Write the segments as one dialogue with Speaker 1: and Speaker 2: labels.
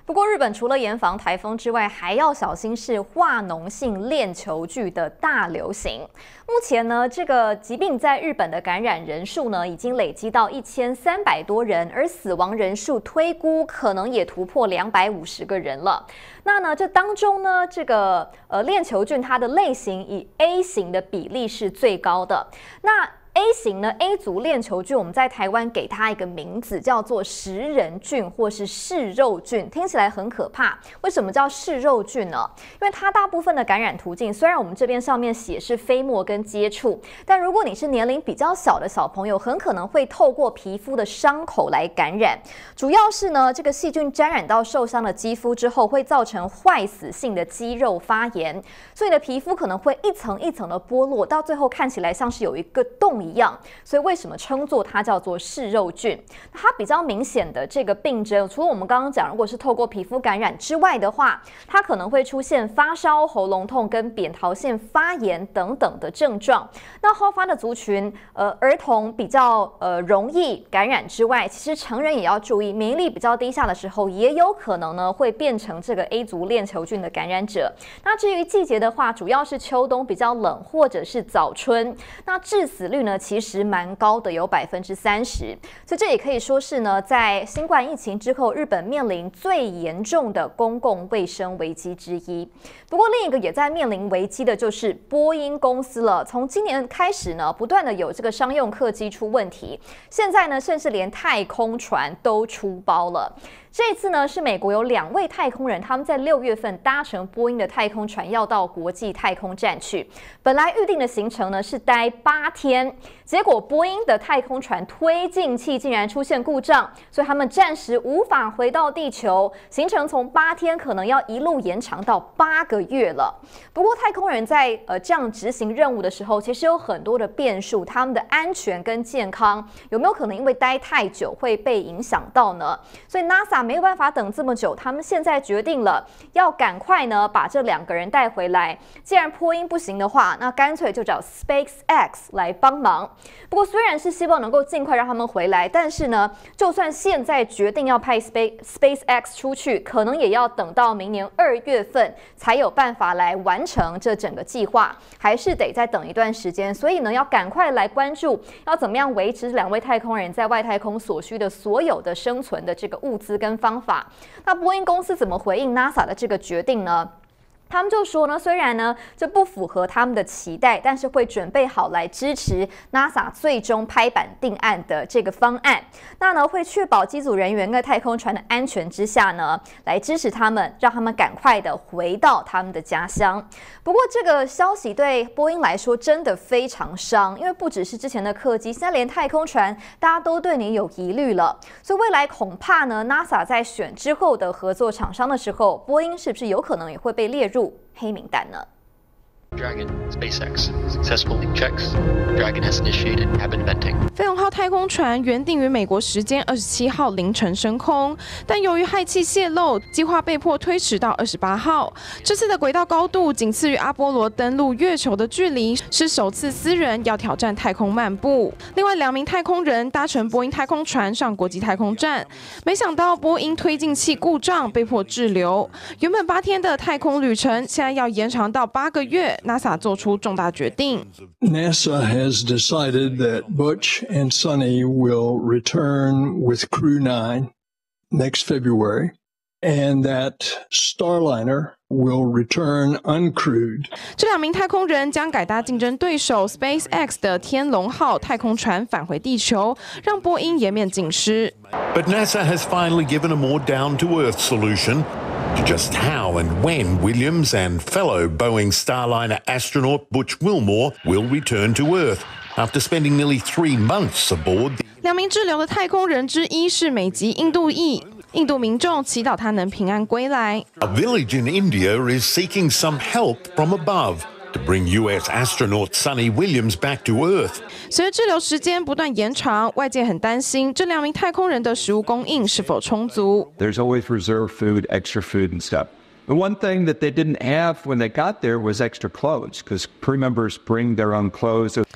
Speaker 1: 不过，日本除了严防台风之外，还要小心是化脓性链球菌的大流行。目前呢，这个疾病在日本的感染人数呢，已经累积到1300多人，而死亡人数推估可能也突破250个人了。那呢，这当中呢，这个链球菌它的类型以 A 型的比例是最高的。那A 型呢 ，A 族链球菌，我们在台湾给它一个名字，叫做食人菌或是嗜肉菌，听起来很可怕。为什么叫嗜肉菌呢？因为它大部分的感染途径，虽然我们这边上面写是飞沫跟接触，但如果你是年龄比较小的小朋友，很可能会透过皮肤的伤口来感染。主要是呢，这个细菌沾染到受伤的肌肤之后，会造成坏死性的肌肉发炎，所以你的皮肤可能会一层一层的剥落，到最后看起来像是有一个洞一样，所以为什么称作它叫做嗜肉菌？它比较明显的这个病症，除了我们刚刚讲，如果是透过皮肤感染之外的话，它可能会出现发烧、喉咙痛跟扁桃腺发炎等等的症状。那好发的族群，儿童比较容易感染之外，其实成人也要注意，免疫力比较低下的时候，也有可能呢会变成这个 A 族链球菌的感染者。那至于季节的话，主要是秋冬比较冷，或者是早春。那致死率呢，其实蛮高的，有30%，所以这也可以说是呢，在新冠疫情之后，日本面临最严重的公共卫生危机之一。不过，另一个也在面临危机的就是波音公司了。从今年开始呢，不断的有这个商用客机出问题，现在呢，甚至连太空船都出包了。这次呢，是美国有2位太空人，他们在6月份搭乘波音的太空船，要到国际太空站去。本来预定的行程呢是待8天，结果波音的太空船推进器竟然出现故障，所以他们暂时无法回到地球。行程从8天可能要一路延长到8个月了。不过太空人在这样执行任务的时候，其实有很多的变数，他们的安全跟健康有没有可能因为待太久会被影响到呢？所以 NASA 没有办法等这么久，他们现在决定了要赶快呢把这2个人带回来。既然波音不行的话，那干脆就找 SpaceX 来帮忙。不过虽然是希望能够尽快让他们回来，但是呢，就算现在决定要派 SpaceX 出去，可能也要等到明年2月份才有办法来完成这整个计划，还是得再等一段时间。所以呢，要赶快来关注要怎么样维持2位太空人在外太空所需的所有的生存的这个物资跟方法。那波音公司怎么回应 NASA 的这个决定呢？他们就说呢，虽然呢这不符合他们的期待，但是会准备好来支持 NASA 最终拍板定案的这个方案。那呢会确保机组人员跟太空船的安全之下呢，来支持他们，让他们赶快的回到他们的家乡。不过这个消息对波音来说真的非常伤，因为不只是之前的客机，现在连太空船大家都对你有疑虑了。所以未来恐怕呢 NASA 在选之后的合作厂商的时候，波音是不是有可能也会被列入黑名单呢？
Speaker 2: Dragon, SpaceX, successful checks. Dragon has initiated cabin venting.
Speaker 3: 费永号太空船原定于美国时间27号凌晨升空，但由于氦气泄漏，计划被迫推迟到28号。这次的轨道高度仅次于阿波罗登陆月球的距离，是首次私人要挑战太空漫步。另外2名太空人搭乘波音太空船上国际太空站，没想到波音推进器故障，被迫滞留。原本8天的太空旅程，现在要延长到8个月。NASA 做出重大决定。
Speaker 4: NASA has decided that Butch and Sonny will return with Crew 9 next February, and that Starliner will return uncrewed.
Speaker 3: 这2名太空人将改搭竞争对手 SpaceX 的天龙号太空船返回地球，让波音颜面尽失。
Speaker 5: But NASA has finally given a more down-to-earth solution to just how and when Williams and fellow Boeing Starliner astronaut Butch Wilmore will return to Earth after spending nearly 3 months aboard.
Speaker 3: 2名滞留的太空人之一是美籍印度裔。印度民众祈祷他能平安归来。
Speaker 5: A village in India is seeking some help from above to bring US astronaut Sonny Williams back to Earth.
Speaker 3: 随着滞留时间不断延长，外界很担心这2名太空人的食物供应是否充足。
Speaker 6: There's always reserve food, extra food and stuff. The one thing that they didn't have when they got there was extra clothes, because crew members bring their own clothes.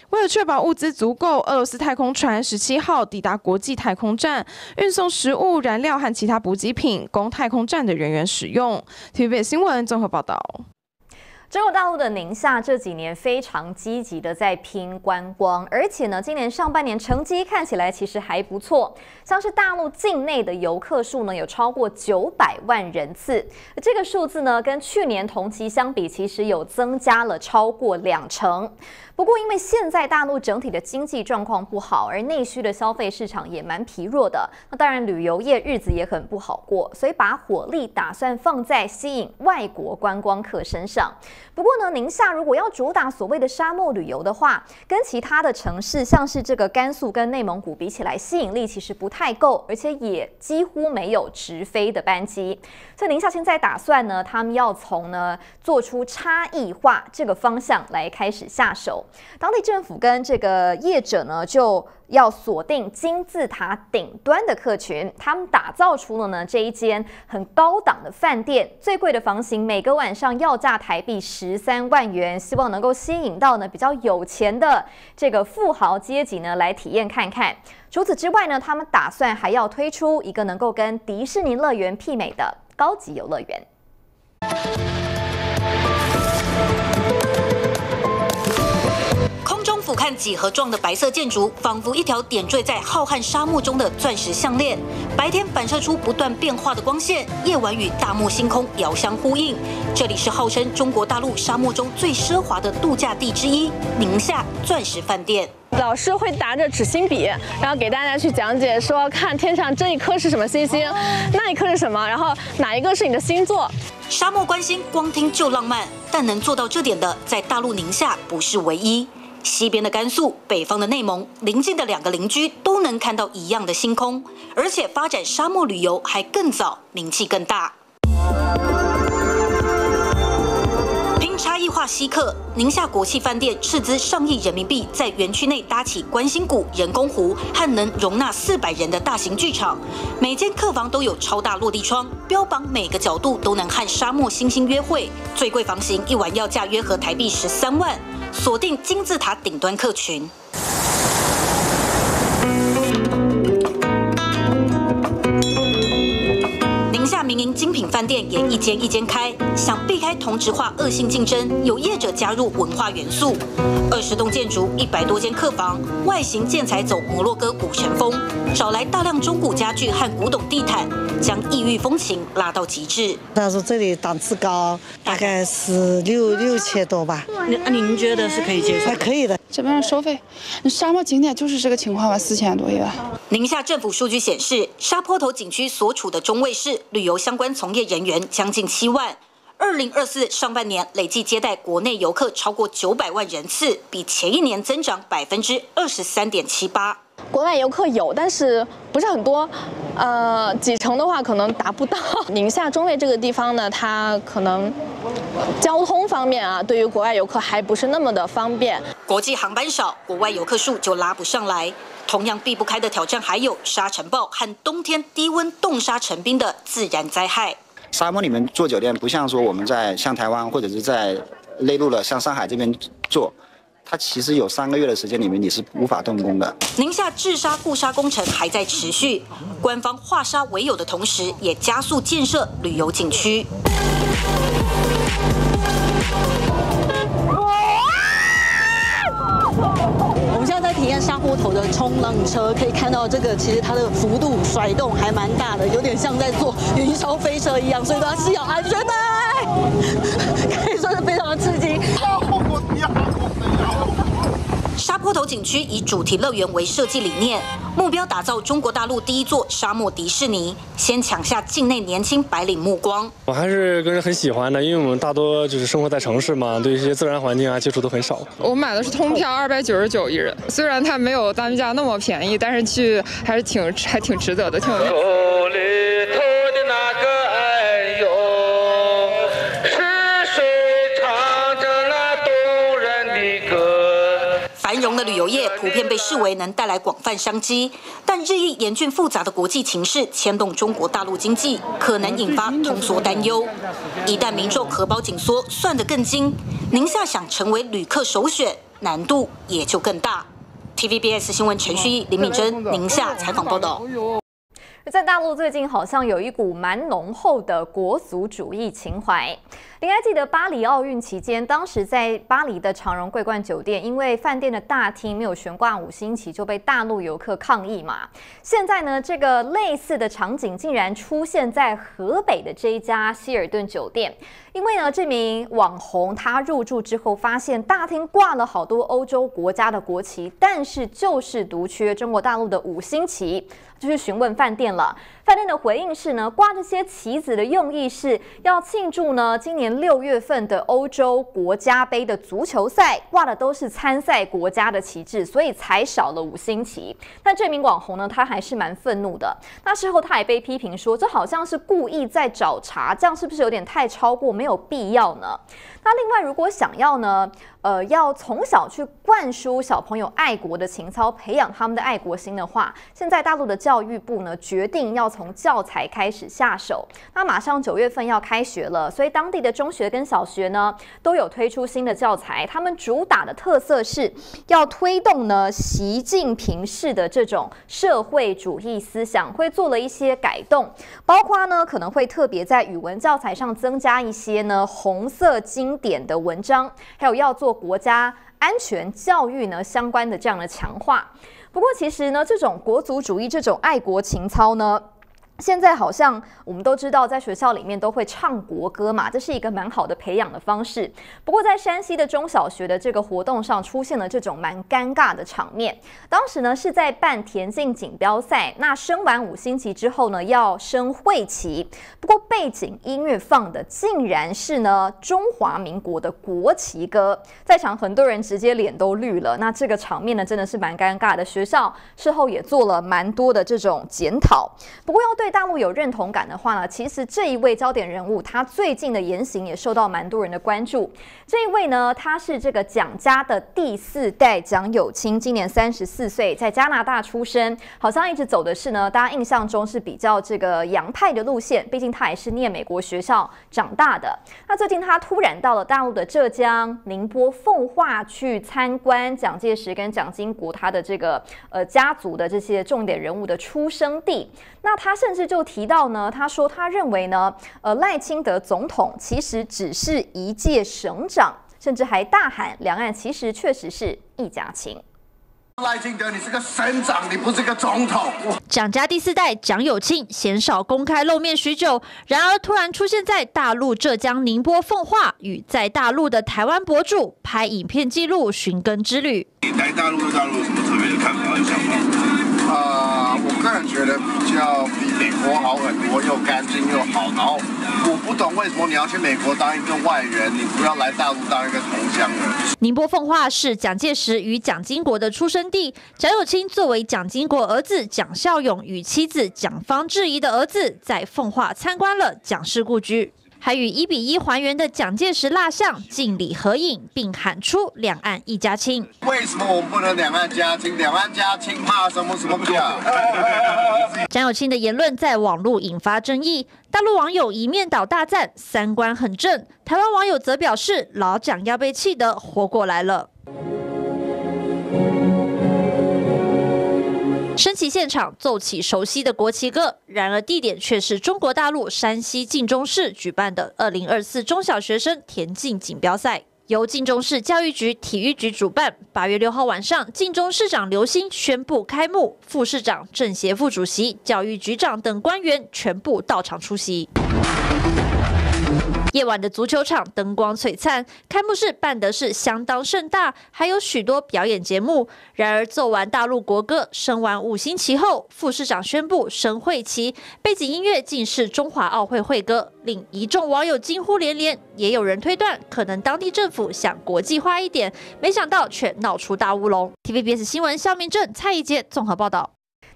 Speaker 3: 为了确保物资足够，俄罗斯太空船17号抵达国际太空站，运送食物、燃料和其他补给品，供太空站的人员使用。TVB 新闻综合报道。
Speaker 1: 中国大陆的宁夏这几年非常积极的在拼观光，而且呢，今年上半年成绩看起来其实还不错，像是大陆境内的游客数呢有超过900万人次，这个数字呢跟去年同期相比，其实有增加了超过20%。不过，因为现在大陆整体的经济状况不好，而内需的消费市场也蛮疲弱的，那当然旅游业日子也很不好过，所以把火力打算放在吸引外国观光客身上。不过呢，宁夏如果要主打所谓的沙漠旅游的话，跟其他的城市像是这个甘肃跟内蒙古比起来，吸引力其实不太够，而且也几乎没有直飞的班机。所以宁夏现在打算呢，他们要从做出差异化这个方向来开始下手。当地政府跟这个业者呢，就要锁定金字塔顶端的客群，他们打造出了呢这一间很高档的饭店，最贵的房型每个晚上要价台币13万元，希望能够吸引到呢比较有钱的这个富豪阶级呢来体验看看。除此之外呢，他们打算还要推出一个能够跟迪士尼乐园媲美的高级游乐园。
Speaker 7: 俯瞰几何状的白色建筑，仿佛一条点缀在浩瀚沙漠中的钻石项链。白天反射出不断变化的光线，夜晚与大漠星空遥相呼应。这里是号称中国大陆沙漠中最奢华的度假地之一——宁夏钻石饭店。
Speaker 8: 老师会拿着纸芯笔，然后给大家去讲解说，看天上这一颗是什么星星，那一颗是什么，然后哪一个是你的星座。
Speaker 7: 沙漠观星，光听就浪漫，但能做到这点的，在大陆宁夏不是唯一。西边的甘肃，北方的内蒙，邻近的2个邻居都能看到一样的星空，而且发展沙漠旅游还更早，名气更大。拼差异化吸客，宁夏国际饭店斥资上亿人民币，在园区内搭起观星谷、人工湖和能容纳400人的大型剧场，每间客房都有超大落地窗，标榜每个角度都能和沙漠星星约会。最贵房型一晚要价约合台币13万。锁定金字塔顶端客群。宁夏民营精品饭店也一间一间开，想避开同质化恶性竞争，有业者加入文化元素。20栋建筑，100多间客房，外形建材走摩洛哥古城风，找来大量中古家具和古董地毯，将异域风情拉到极致。
Speaker 9: 他说这里档次高，大概是6千多吧。
Speaker 7: 您觉得是可以接受？
Speaker 9: 还可以的。
Speaker 10: 这边的收费，沙漠景点就是这个情况吧，4000多一晚。
Speaker 7: 宁夏政府数据显示，沙坡头景区所处的中卫市旅游相关从业人员将近7万。2024上半年累计接待国内游客超过900万人次，比前一年增长23.78%。
Speaker 8: 国外游客有，但是不是很多，几成的话可能达不到。宁夏中卫这个地方呢，它可能交通方面啊，对于国外游客还不是那么的方便。
Speaker 7: 国际航班少，国外游客数就拉不上来。同样避不开的挑战还有沙尘暴和冬天低温冻沙成冰的自然灾害。
Speaker 11: 沙漠里面做酒店，不像说我们像台湾或者是在内陆的，像上海这边做。它其实有3个月的时间里面你是无法动工的。
Speaker 7: 宁夏治沙固沙工程还在持续，官方化沙为友的同时，也加速建设旅游景区。
Speaker 9: 我们现在在体验沙坡头的冲浪车，可以看到这个其实它的幅度甩动还蛮大的，有点像在坐云霄飞车一样，所以都要系好安全带，可以说是非常的刺激。
Speaker 7: 沙坡头景区以主题乐园为设计理念，目标打造中国大陆第一座沙漠迪士尼，先抢下境内年轻白领目光。
Speaker 12: 我还是个人很喜欢的，因为我们大多就是生活在城市嘛，对一些自然环境啊接触都很少。
Speaker 10: 我买的是通票，299一人，虽然它没有单价那么便宜，但是去还是挺值得的，挺有意思。
Speaker 7: 繁荣的旅游业普遍被视为能带来广泛商机，但日益严峻复杂的国际情势牵动中国大陆经济，可能引发通缩担忧。一旦民众荷包紧缩，算得更精，宁夏想成为旅客首选， 难度也就更大。TVBS 新闻陈旭毅、林敏珍宁夏采访报道。
Speaker 1: 在大陆最近好像有一股蛮浓厚的国族主义情怀。你还记得巴黎奥运期间，当时在巴黎的长荣桂冠酒店，因为饭店的大厅没有悬挂5星旗，就被大陆游客抗议嘛。现在呢，这个类似的场景竟然出现在河北的这一家希尔顿酒店。因为呢，这名网红他入住之后发现大厅挂了好多欧洲国家的国旗，但是就是独缺中国大陆的5星旗，就去询问饭店了。饭店的回应是呢，挂这些旗子的用意是要庆祝呢今年6月份的欧洲国家杯的足球赛，挂的都是参赛国家的旗帜，所以才少了5星旗。但这名网红呢，他还是蛮愤怒的。那事后他也被批评说，这好像是故意在找茬，这样是不是有点太超过，没有必要呢？那另外，如果想要呢，要从小去灌输小朋友爱国的情操，培养他们的爱国心的话，现在大陆的教育部呢决定要从教材开始下手。那马上9月份要开学了，所以当地的中学跟小学呢都有推出新的教材。他们主打的特色是要推动呢习近平式的这种社会主义思想，会做了一些改动，包括呢可能会特别在语文教材上增加一些呢红色经典的文章，还有要做国家安全教育呢相关的这样的强化。不过其实呢，这种国族主义、这种爱国情操呢，现在好像我们都知道，在学校里面都会唱国歌嘛，这是一个蛮好的培养的方式。不过在山西的中小学的这个活动上，出现了这种蛮尴尬的场面。当时呢是在办田径锦标赛，那升完5星旗之后呢，要升会旗。不过背景音乐放的竟然是呢中华民国的国旗歌，在场很多人直接脸都绿了。那这个场面呢，真的是蛮尴尬的。学校事后也做了蛮多的这种检讨。不过要对大陆有认同感的话呢，其实这一位焦点人物，他最近的言行也受到蛮多人的关注。这一位呢，他是这个蒋家的第4代蒋友钦，今年34岁，在加拿大出生，好像一直走的是呢，大家印象中是比较这个洋派的路线，毕竟他也是念美国学校长大的。那最近他突然到了大陆的浙江、宁波、奉化去参观蒋介石跟蒋经国他的这个家族的这些重点人物的出生地。那他甚至就提到呢，他说他认为呢，赖清德总统其实只是一届省长，甚至还大喊两岸其实确实是一家亲。
Speaker 13: 赖清德，你是个省长，你不是个总统。
Speaker 14: 蒋家第4代蒋友钦鲜少公开露面许久，然而突然出现在大陆浙江宁波奉化，与在大陆的台湾博主拍影片记录寻根之旅。
Speaker 13: 你来大陆有什么特别的看法和想法？我个人觉得比美国好很多，又干净又好。然后我不懂为什么你要去美国当一个外援，你不要来大陆当一个同乡人。
Speaker 14: 宁波奉化是蒋介石与蒋经国的出生地，蒋友钦作为蒋经国儿子蒋孝勇与妻子蒋方智怡的儿子，在奉化参观了蒋氏故居。还与1:1还原的蒋介石蜡像敬礼合影，并喊出两岸一家亲。
Speaker 13: 为什么我们不能两岸家亲？两岸家亲怕什么怕？
Speaker 14: 蒋友钦的言论在网络引发争议，大陆网友一面倒大赞三观很正，台湾网友则表示老蒋要被气得活过来了。升旗现场奏起熟悉的国旗歌，然而地点却是中国大陆山西晋中市举办的2024中小学生田径锦标赛，由晋中市教育局体育局主办。8月6号晚上，晋中市长刘欣宣布开幕，副市长、政协副主席、教育局长等官员全部到场出席。夜晚的足球场灯光璀璨，开幕式办得是相当盛大，还有许多表演节目。然而奏完大陆国歌，升完5星旗后，副市长宣布升会旗，背景音乐竟是中华奥会会歌，令一众网友惊呼连连。也有人推断，可能当地政府想国际化一点，没想到却闹出大乌龙。TVBS 新闻肖明正、蔡宜杰综合报道。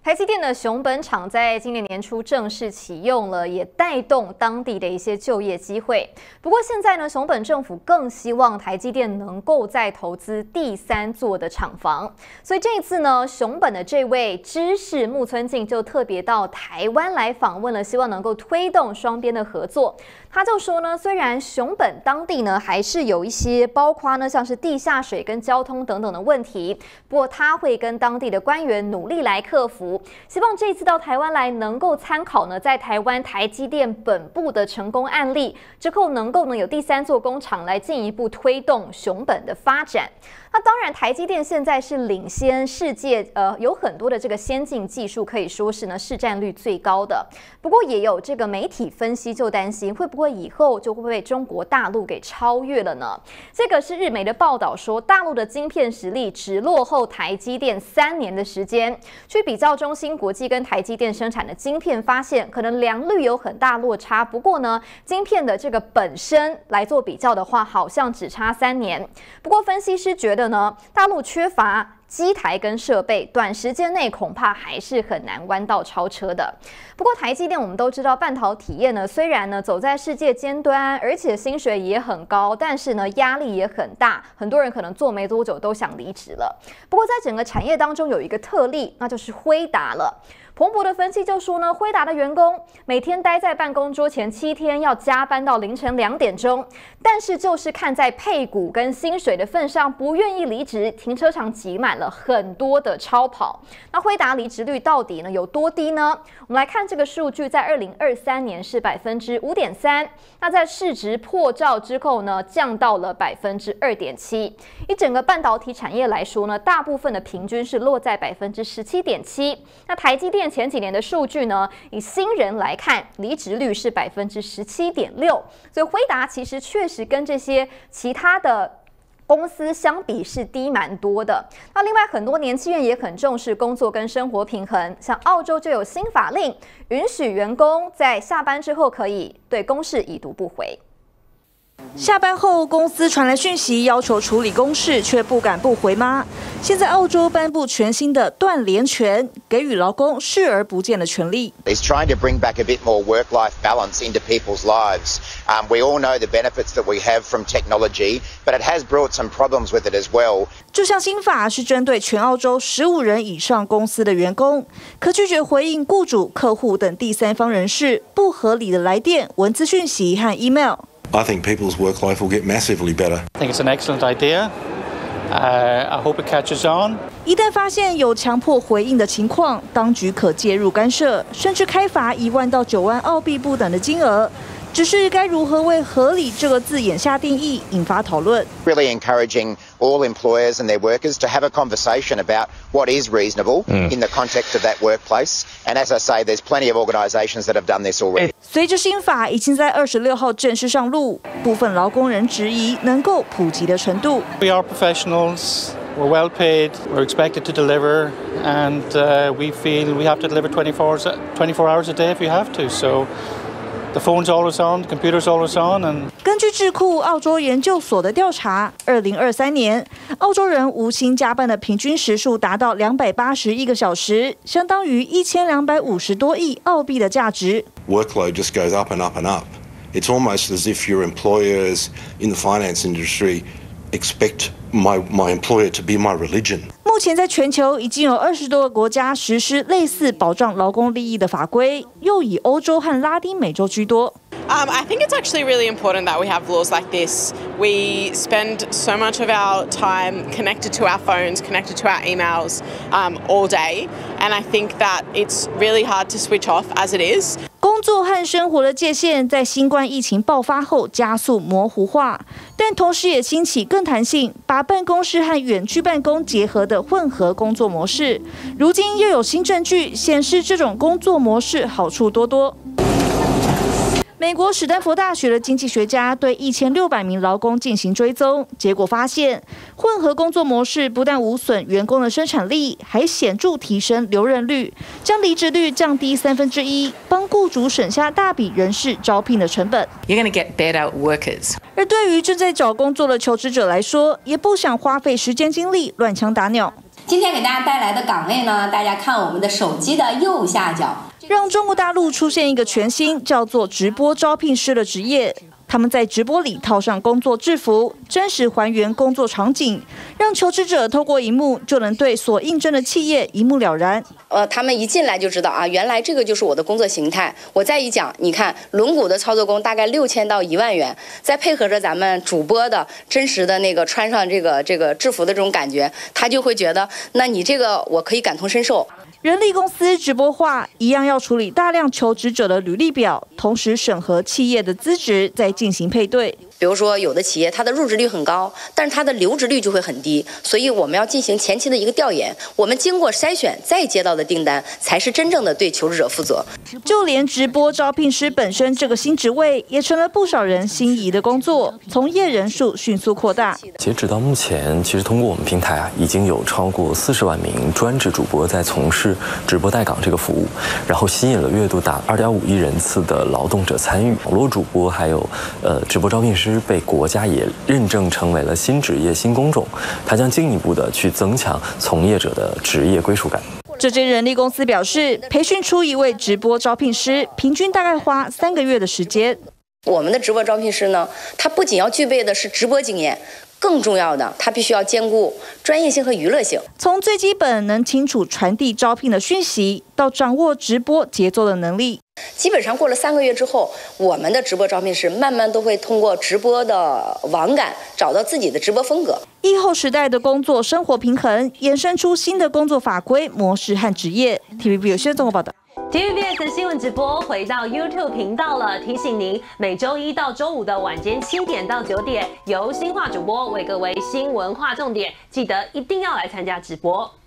Speaker 1: 台积电的熊本厂在今年年初正式启用了，也带动当地的一些就业机会。不过现在呢，熊本政府更希望台积电能够再投资第3座的厂房。所以这一次呢，熊本的这位知事木村进就特别到台湾来访问了，希望能够推动双边的合作。他就说呢，虽然熊本当地呢还是有一些包括呢像是地下水跟交通等等的问题，不过他会跟当地的官员努力来克服。希望这一次到台湾来能够参考呢，在台湾台积电本部的成功案例之后，能够呢有第3座工厂来进一步推动熊本的发展。那当然，台积电现在是领先世界，有很多的这个先进技术，可以说是呢市占率最高的。不过也有这个媒体分析就担心，会不会以后就会被中国大陆给超越了呢？这个是日媒的报道说，大陆的晶片实力只落后台积电3年的时间。去比较中芯国际跟台积电生产的晶片，发现可能良率有很大落差。不过呢，晶片的这个本身来做比较的话，好像只差3年。不过分析师觉得呢，大陆缺乏机台跟设备，短时间内恐怕还是很难弯道超车的。不过台积电我们都知道，半导体业呢虽然呢走在世界尖端，而且薪水也很高，但是呢压力也很大，很多人可能做没多久都想离职了。不过在整个产业当中有一个特例，那就是辉达了。彭博的分析就说呢，辉达的员工每天待在办公桌前7天，要加班到凌晨2点钟，但是就是看在配股跟薪水的份上，不愿意离职，停车场挤满了很多的超跑。那辉达离职率到底呢有多低呢？我们来看这个数据，在2023年是5.3%，那在市值破兆之后呢，降到了2.7%。以整个半导体产业来说呢，大部分的平均是落在17.7%。那台积电前几年的数据呢，以新人来看，离职率是17.6%，所以辉达其实确实跟这些其他的公司相比是低蛮多的。那另外很多年轻人也很重视工作跟生活平衡，像澳洲就有新法令，允许员工在下班之后可以对公事已读不回。
Speaker 15: 下班后，公司传来讯息，要求处理公事，却不敢不回吗？现在澳洲颁布全新的断联权，给予劳工视而不见的权利。
Speaker 16: It's trying to bring back a bit more work-life balance into people's lives. We all know the benefits that we have from technology, but it has brought some problems with it as well.
Speaker 15: 这项新法是针对全澳洲15人以上公司的员工，可拒绝回应雇主、客户等第三方人士不合理的来电、文字讯息和 email。
Speaker 17: I think people's work life will get massively better.
Speaker 18: I think it's an excellent idea. I hope it catches on.
Speaker 15: 一旦发现有强迫回应的情况，当局可介入干涉，甚至开罚1万到9万澳币不等的金额。只是该如何为合理这个字眼下定义，引发讨论。
Speaker 16: Really encouraging all employers and their workers to have a conversation about what is reasonable in the context of that workplace. And as I say, there's plenty of organisations that have done this already.
Speaker 15: 随着新法已经在26号正式上路，部分劳工人质疑能够普及的程度。
Speaker 18: We are professionals. We're well paid. We're expected to deliver, and we feel we have to deliver 24 hours a day if we have to. So.The phone's always on, the computer's always on, and
Speaker 15: 根据智库澳洲研究所的调查，2023年澳洲人无薪加班的平均时数达到281个小时，相当于1250多亿澳币的价值。
Speaker 17: Workload just goes up and up and up. It's almost as if your employers in the finance industry expect my employer to be my religion.
Speaker 15: 目前在全球已经有20多个国家实施类似保障劳工利益的法规，又以欧洲和拉丁美洲居多。
Speaker 19: I think it's actually really important that we have laws like this. We spend so much of our time connected to our phones, connected to our emails all day, and I think that it's really hard to switch off as it is.
Speaker 15: 工作和生活的界限在新冠疫情爆发后加速模糊化，但同时也兴起更弹性、把办公室和远距办公结合的混合工作模式。如今又有新证据显示，这种工作模式好处多多。美国史丹佛大学的经济学家对1600名劳工进行追踪，结果发现，混合工作模式不但无损员工的生产力，还显著提升留任率，将离职率降低1/3，帮雇主省下大笔人事招聘的成本。
Speaker 20: You're going to get better workers.
Speaker 15: 而对于正在找工作的求职者来说，也不想花费时间精力乱枪打鸟。
Speaker 21: 今天给大家带来的岗位呢，大家看我们的手机的右下角，
Speaker 15: 让中国大陆出现一个全新叫做直播招聘师的职业。他们在直播里套上工作制服，真实还原工作场景，让求职者透过荧幕就能对所应征的企业一目了然。
Speaker 22: 他们一进来就知道啊，原来这个就是我的工作形态。我再一讲，你看轮毂的操作工大概6000到1万元，再配合着咱们主播的真实的那个穿上这个制服的这种感觉，他就会觉得，那你这个我可以感同身受。
Speaker 15: 人力公司直播化一样要处理大量求职者的履历表，同时审核企业的资质，再进行配对。
Speaker 22: 比如说，有的企业它的入职率很高，但是它的留职率就会很低，所以我们要进行前期的一个调研。我们经过筛选再接到的订单，才是真正的对求职者负责。
Speaker 15: 就连直播招聘师本身这个新职位，也成了不少人心仪的工作，从业人数迅速扩大。
Speaker 23: 截止到目前，其实通过我们平台已经有超过40万名专职主播在从事直播带岗这个服务，然后吸引了阅读达2.5亿人次的劳动者参与。网络主播还有直播招聘师被国家也认证成为了新职业新工种，它将进一步的去增强从业者的职业归属感。
Speaker 15: 这间人力公司表示，培训出一位直播招聘师，平均大概花3个月的时间。
Speaker 22: 我们的直播招聘师呢，他不仅要具备的是直播经验，更重要的，他必须要兼顾专业性和娱乐性。
Speaker 15: 从最基本能清楚传递招聘的讯息，到掌握直播节奏的能力。
Speaker 22: 基本上过了3个月之后，我们的直播招聘师慢慢都会通过直播的网感找到自己的直播风格。
Speaker 15: 疫后时代的工作生活平衡，衍生出新的工作法规模式和职业。TVB 有线综合报道。
Speaker 24: TVBS 新闻直播回到 YouTube 频道了，提醒您每周1到周5的晚间7点到9点，由新化主播为各位新闻划重点，记得一定要来参加直播。